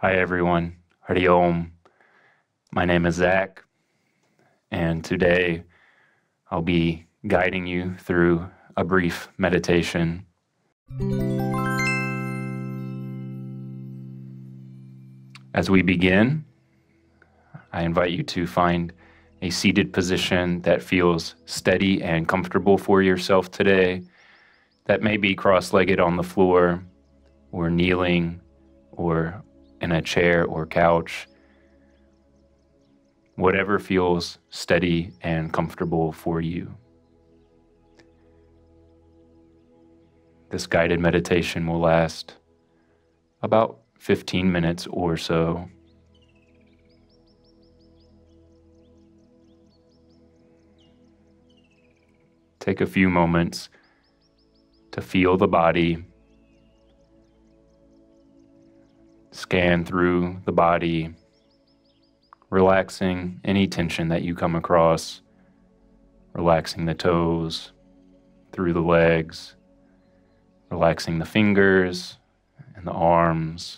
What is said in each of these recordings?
Hi everyone, Hari Om. My name is Zach, and today I'll be guiding you through a brief meditation. As we begin, I invite you to find a seated position that feels steady and comfortable for yourself today. That may be cross-legged on the floor, or kneeling, or in a chair or couch. Whatever feels steady and comfortable for you. This guided meditation will last about 15 minutes or so. Take a few moments to feel the body, scan through the body, relaxing any tension that you come across, relaxing the toes, through the legs, relaxing the fingers and the arms,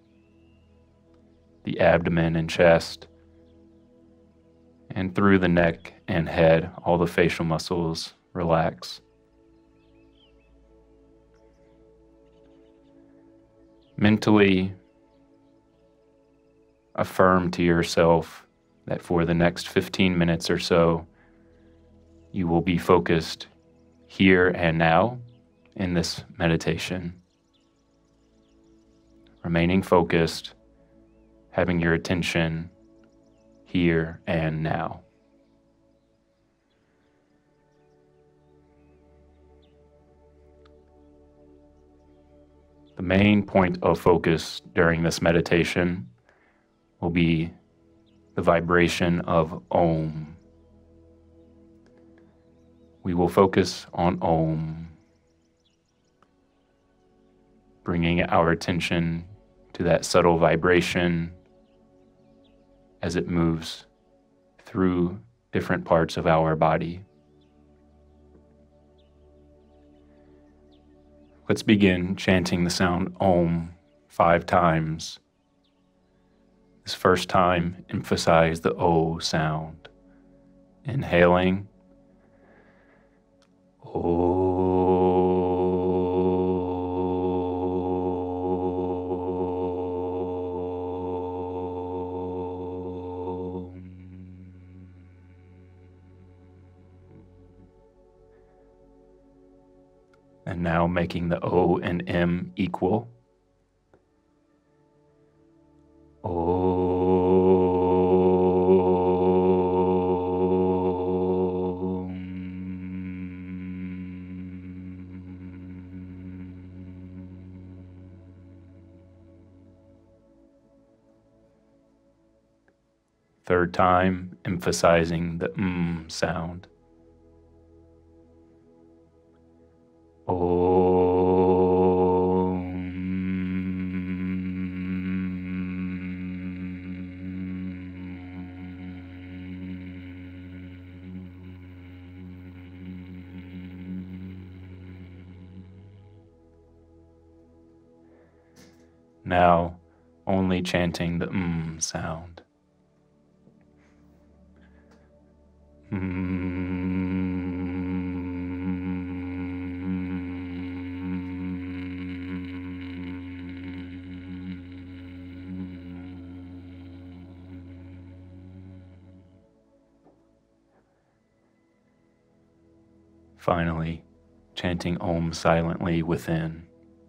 the abdomen and chest, and through the neck and head, all the facial muscles relax. Mentally affirm to yourself that for the next 15 minutes or so, you will be focused here and now in this meditation. Remaining focused, having your attention here and now. The main point of focus during this meditation will be the vibration of Om. We will focus on Om, bringing our attention to that subtle vibration as it moves through different parts of our body. Let's begin chanting the sound Om 5 times. This first time, emphasize the O sound. Inhaling, O. And now making the O and M equal. Third time, emphasizing the sound. Now, only chanting the sound. Finally, chanting Om silently within.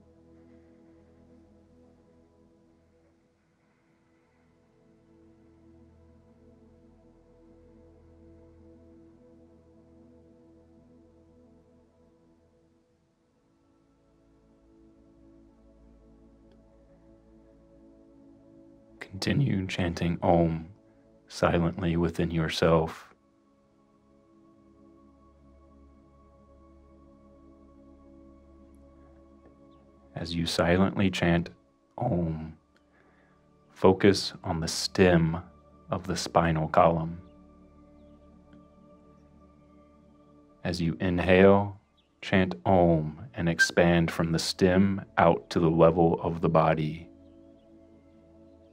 Continue chanting Om silently within yourself. As you silently chant Om, focus on the stem of the spinal column. As you inhale, chant Om and expand from the stem out to the level of the body.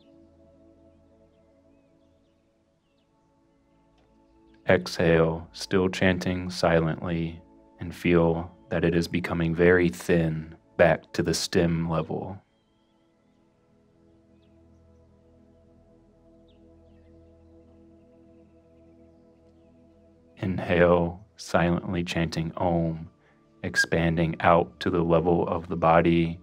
Exhale, still chanting silently, and feel that it is becoming very thin back to the stem level. Inhale, silently chanting Om, expanding out to the level of the body.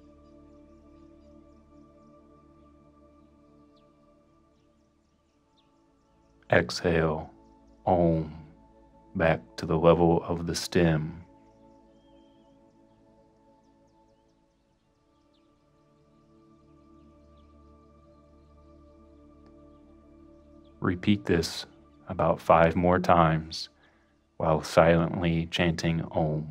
Exhale, Om, back to the level of the stem. Repeat this about 5 more times while silently chanting Om.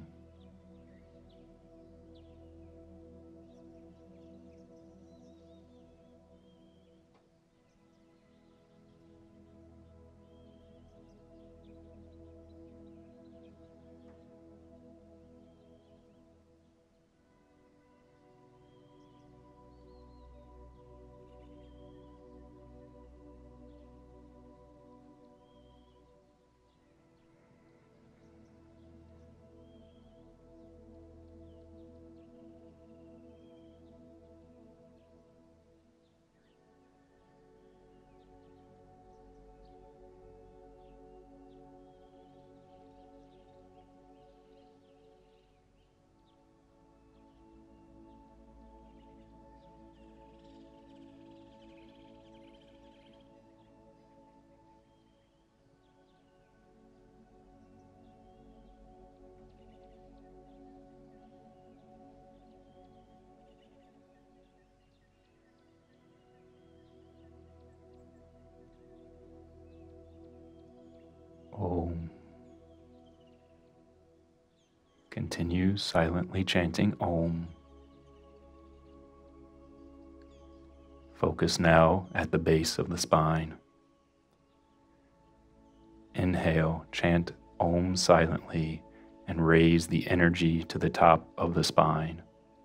Om. Continue silently chanting Om. Focus now at the base of the spine. Inhale, chant Om silently and raise the energy to the top of the spine.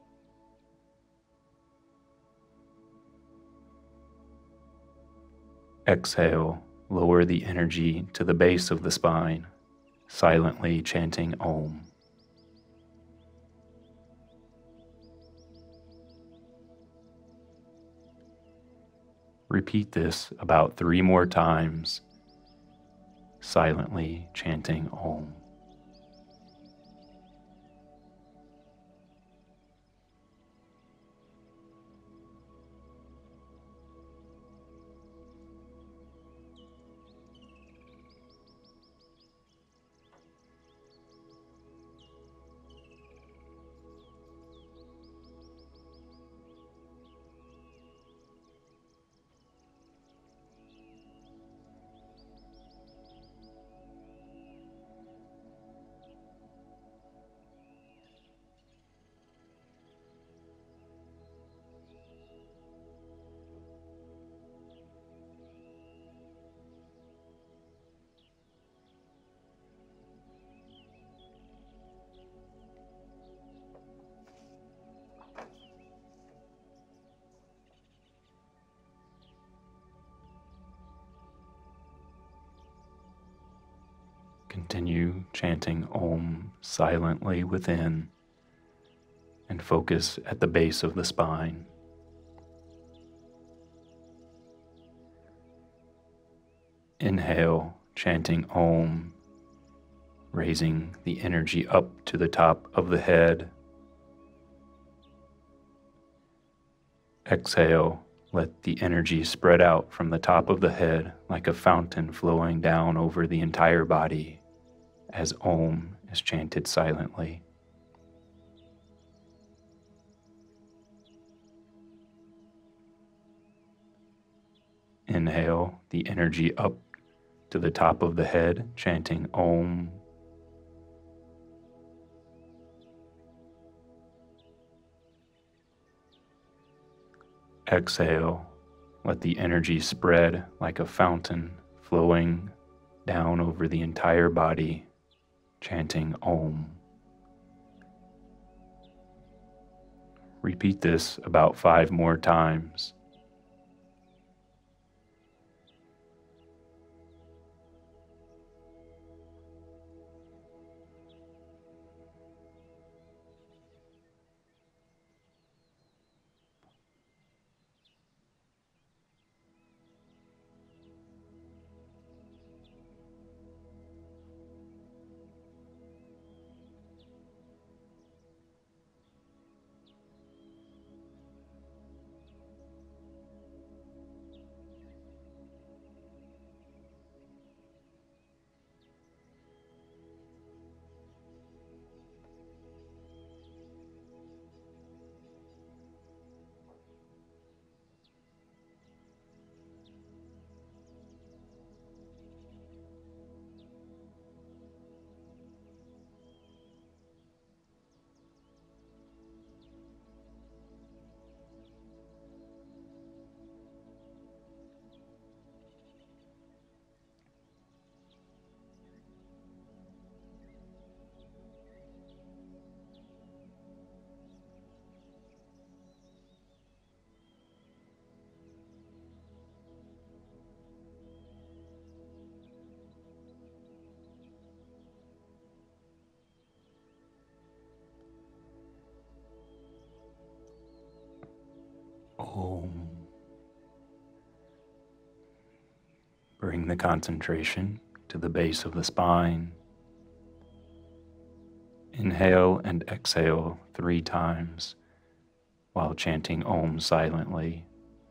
Exhale, lower the energy to the base of the spine, silently chanting Om. Repeat this about 3 more times, silently chanting Om. Continue chanting Om silently within and focus at the base of the spine. Inhale, chanting Om, raising the energy up to the top of the head. Exhale, let the energy spread out from the top of the head like a fountain flowing down over the entire body as Om is chanted silently. Inhale the energy up to the top of the head, chanting Om. Exhale, let the energy spread like a fountain flowing down over the entire body, chanting Om. Repeat this about 5 more times. Om. Bring the concentration to the base of the spine. Inhale and exhale 3 times while chanting Om silently.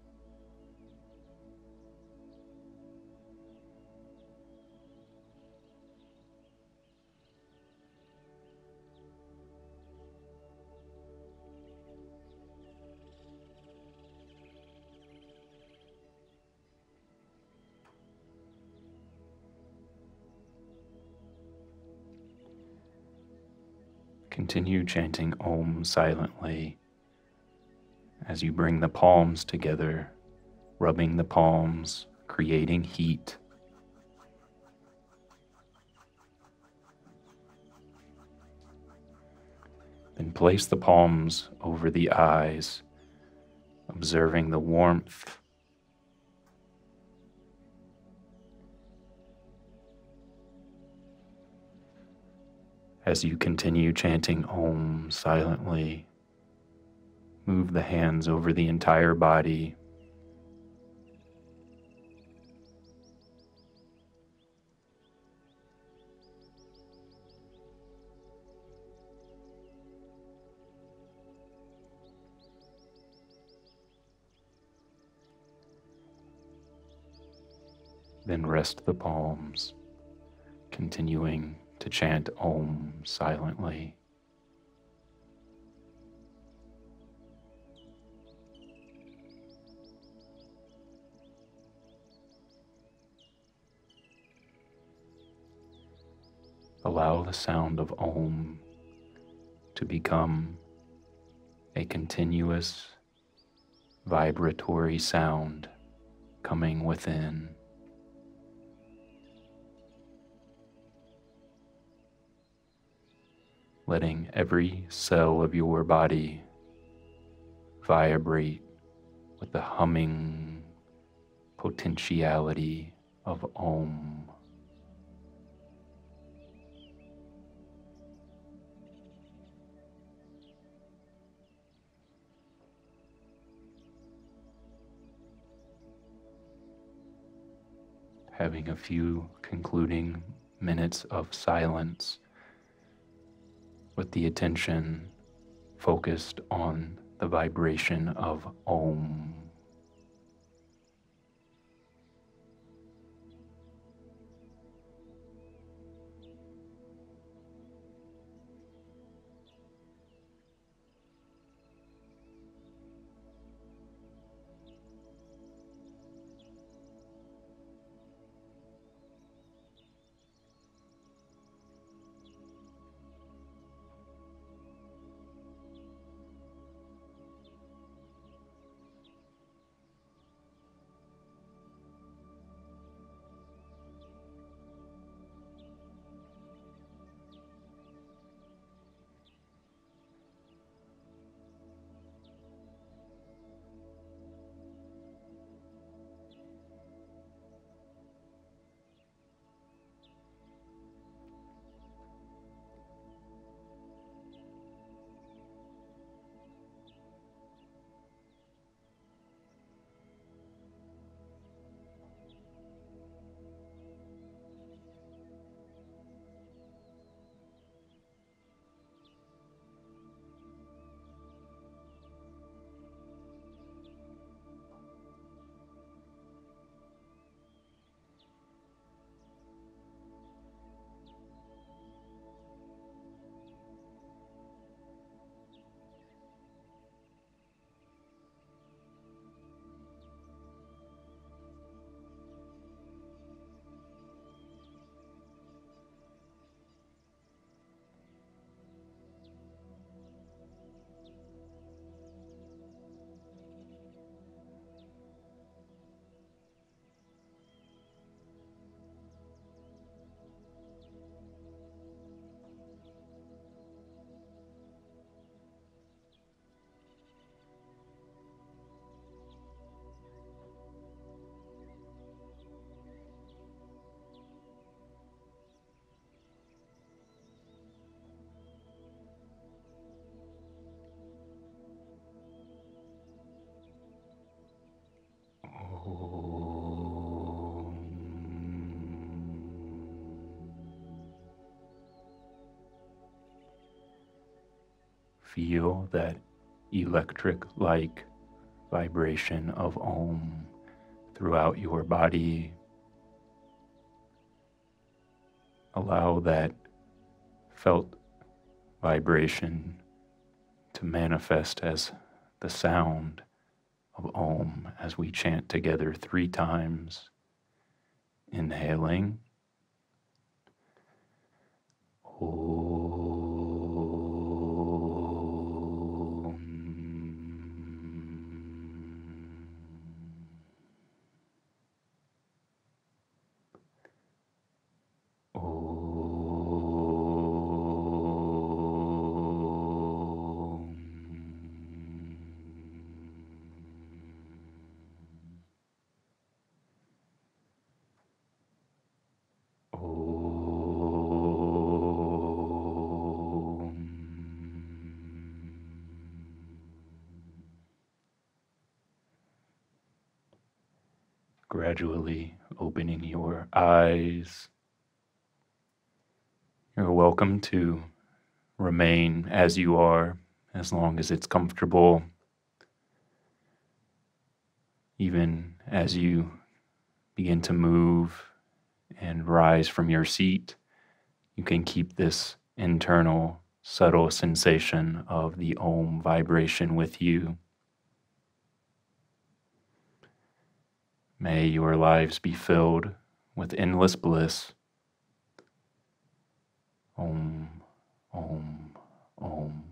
Continue chanting Om silently as you bring the palms together, rubbing the palms, creating heat. Then place the palms over the eyes, observing the warmth. As you continue chanting Om silently, move the hands over the entire body. Then rest the palms, continuing to chant Om silently. Allow the sound of Om to become a continuous vibratory sound coming within. Letting every cell of your body vibrate with the humming potentiality of Om. Having a few concluding minutes of silence with the attention focused on the vibration of Om. feel that electric-like vibration of Om throughout your body. Allow that felt vibration to manifest as the sound of Om as we chant together 3 times. Inhaling. Gradually opening your eyes. You're welcome to remain as you are, as long as it's comfortable. Even as you begin to move and rise from your seat, you can keep this internal, subtle sensation of the Om vibration with you. May your lives be filled with endless bliss. Om, Om, Om.